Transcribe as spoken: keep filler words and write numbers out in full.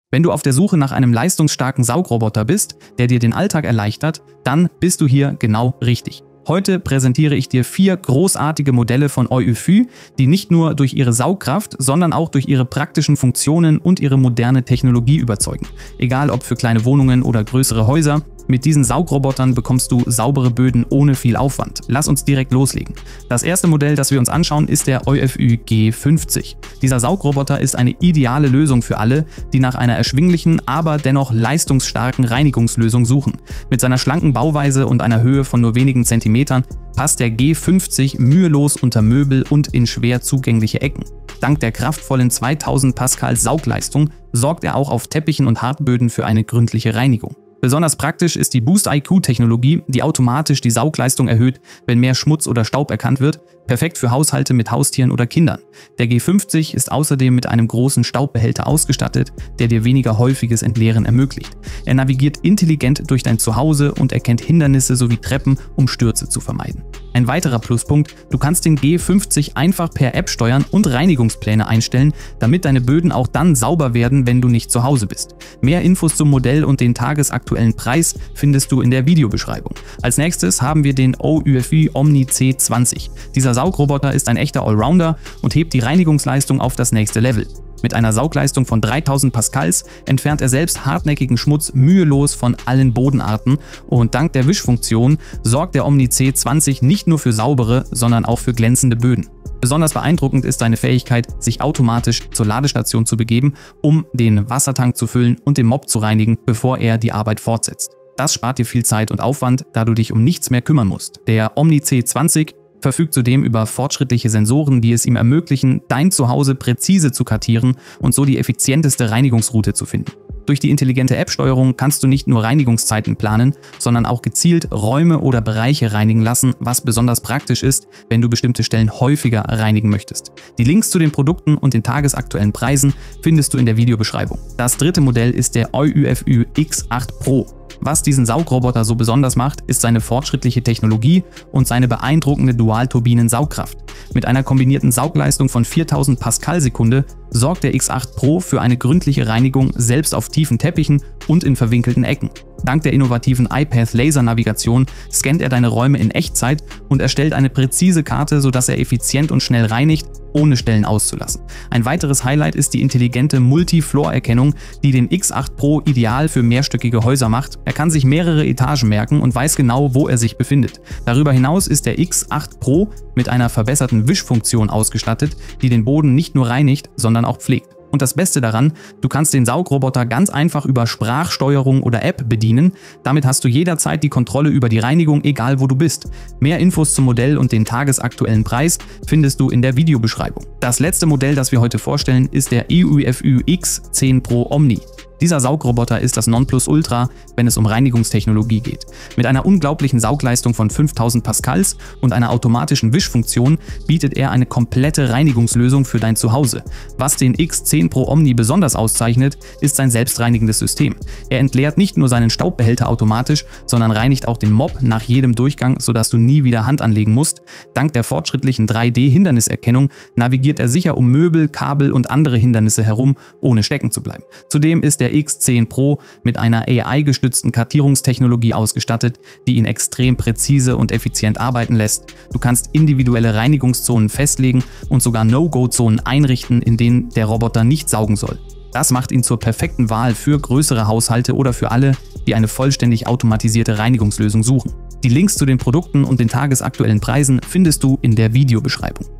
Wenn du auf der Suche nach einem leistungsstarken Saugroboter bist, der dir den Alltag erleichtert, dann bist du hier genau richtig. Heute präsentiere ich dir vier großartige Modelle von OiUFÜ, die nicht nur durch ihre Saugkraft, sondern auch durch ihre praktischen Funktionen und ihre moderne Technologie überzeugen. Egal ob für kleine Wohnungen oder größere Häuser, mit diesen Saugrobotern bekommst du saubere Böden ohne viel Aufwand. Lass uns direkt loslegen. Das erste Modell, das wir uns anschauen, ist der OiUFÜ G fünfzig. Dieser Saugroboter ist eine ideale Lösung für alle, die nach einer erschwinglichen, aber dennoch leistungsstarken Reinigungslösung suchen. Mit seiner schlanken Bauweise und einer Höhe von nur wenigen Zentimetern passt der G fünfzig mühelos unter Möbel und in schwer zugängliche Ecken. Dank der kraftvollen zweitausend Pascal Saugleistung sorgt er auch auf Teppichen und Hartböden für eine gründliche Reinigung. Besonders praktisch ist die Boost I Q-Technologie, die automatisch die Saugleistung erhöht, wenn mehr Schmutz oder Staub erkannt wird, perfekt für Haushalte mit Haustieren oder Kindern. Der G fünfzig ist außerdem mit einem großen Staubbehälter ausgestattet, der dir weniger häufiges Entleeren ermöglicht. Er navigiert intelligent durch dein Zuhause und erkennt Hindernisse sowie Treppen, um Stürze zu vermeiden. Ein weiterer Pluspunkt: Du kannst den G fünfzig einfach per App steuern und Reinigungspläne einstellen, damit deine Böden auch dann sauber werden, wenn du nicht zu Hause bist. Mehr Infos zum Modell und den tagesaktuellen Preis findest du in der Videobeschreibung. Als nächstes haben wir den OiUFÜ Omni C zwanzig. Dieser Saugroboter ist ein echter Allrounder und hebt die Reinigungsleistung auf das nächste Level. Mit einer Saugleistung von dreitausend Pascals entfernt er selbst hartnäckigen Schmutz mühelos von allen Bodenarten und dank der Wischfunktion sorgt der Omni C zwanzig nicht nur für saubere, sondern auch für glänzende Böden. Besonders beeindruckend ist seine Fähigkeit, sich automatisch zur Ladestation zu begeben, um den Wassertank zu füllen und den Mop zu reinigen, bevor er die Arbeit fortsetzt. Das spart dir viel Zeit und Aufwand, da du dich um nichts mehr kümmern musst. Der Omni C zwanzig verfügt zudem über fortschrittliche Sensoren, die es ihm ermöglichen, dein Zuhause präzise zu kartieren und so die effizienteste Reinigungsroute zu finden. Durch die intelligente App-Steuerung kannst du nicht nur Reinigungszeiten planen, sondern auch gezielt Räume oder Bereiche reinigen lassen, was besonders praktisch ist, wenn du bestimmte Stellen häufiger reinigen möchtest. Die Links zu den Produkten und den tagesaktuellen Preisen findest du in der Videobeschreibung. Das dritte Modell ist der OiUFÜ X acht Pro. Was diesen Saugroboter so besonders macht, ist seine fortschrittliche Technologie und seine beeindruckende Dualturbinen-Saugkraft. Mit einer kombinierten Saugleistung von viertausend Pascal Sekunde sorgt der X acht Pro für eine gründliche Reinigung selbst auf tiefen Teppichen und in verwinkelten Ecken. Dank der innovativen iPath Laser-Navigation scannt er deine Räume in Echtzeit und erstellt eine präzise Karte, sodass er effizient und schnell reinigt, ohne Stellen auszulassen. Ein weiteres Highlight ist die intelligente Multi-Floor-Erkennung, die den X acht Pro ideal für mehrstöckige Häuser macht. Er kann sich mehrere Etagen merken und weiß genau, wo er sich befindet. Darüber hinaus ist der X acht Pro mit einer verbesserten Wischfunktion ausgestattet, die den Boden nicht nur reinigt, sondern auch pflegt. Und das Beste daran, du kannst den Saugroboter ganz einfach über Sprachsteuerung oder App bedienen. Damit hast du jederzeit die Kontrolle über die Reinigung, egal wo du bist. Mehr Infos zum Modell und den tagesaktuellen Preis findest du in der Videobeschreibung. Das letzte Modell, das wir heute vorstellen, ist der OiUFÜ X zehn Pro Omni. Dieser Saugroboter ist das Nonplusultra, wenn es um Reinigungstechnologie geht. Mit einer unglaublichen Saugleistung von fünftausend Pascals und einer automatischen Wischfunktion bietet er eine komplette Reinigungslösung für dein Zuhause. Was den X zehn Pro Omni besonders auszeichnet, ist sein selbstreinigendes System. Er entleert nicht nur seinen Staubbehälter automatisch, sondern reinigt auch den Mop nach jedem Durchgang, sodass du nie wieder Hand anlegen musst. Dank der fortschrittlichen drei D Hinderniserkennung navigiert er sicher um Möbel, Kabel und andere Hindernisse herum, ohne stecken zu bleiben. Zudem ist der X zehn Pro mit einer A I-gestützten Kartierungstechnologie ausgestattet, die ihn extrem präzise und effizient arbeiten lässt. Du kannst individuelle Reinigungszonen festlegen und sogar No-Go-Zonen einrichten, in denen der Roboter nicht saugen soll. Das macht ihn zur perfekten Wahl für größere Haushalte oder für alle, die eine vollständig automatisierte Reinigungslösung suchen. Die Links zu den Produkten und den tagesaktuellen Preisen findest du in der Videobeschreibung.